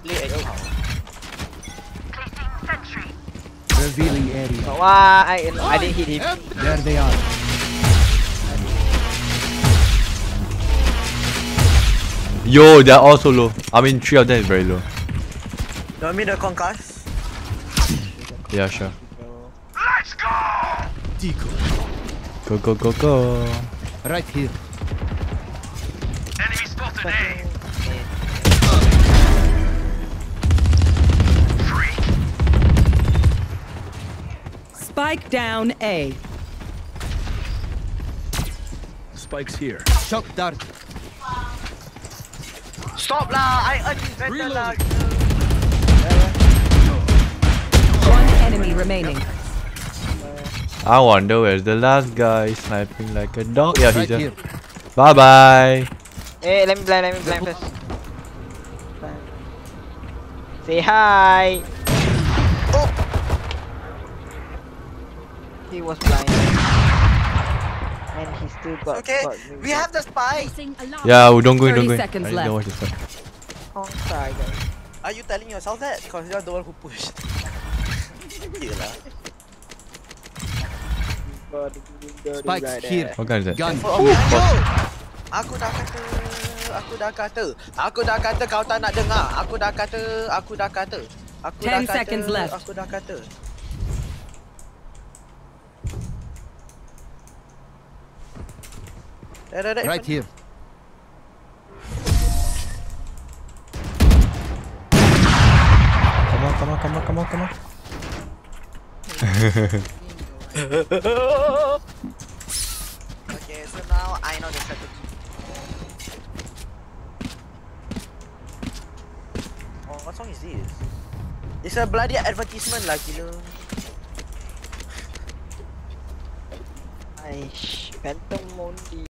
play anyhow. Revealing area. Wah, I didn't hit him. There they are. Yo, they're all so low. I mean, 3 of them is very low. You want me to concuss? Yeah, sure. Let's go! Decoy. Go. Right here. Enemy spotted A. Spike down A. Spikes here. Shock dart. Stop lah! I uninvented lah. One enemy remaining. I wonder where's the last guy sniping like a dog. Yeah, he's Right here. here. Bye bye. Hey, let me blind first. Say hi. Oh! He was blind. And he still got. Okay, we have the spy. Yeah, don't go in. 30 seconds I left. don't watch this one. On side, guys. Are you telling yourself that? Because you're the one who pushed. Yelah. Spikes here. What gun is that? Gun. Aku dah kata kau tak nak dengar. Aku dah kata. 10 seconds left. Aku dah kata. Right here. Come on. Okay, so now I know the strategy. Oh, what song is this? It's a bloody advertisement lah, gila. Aish, Phantom Mondi.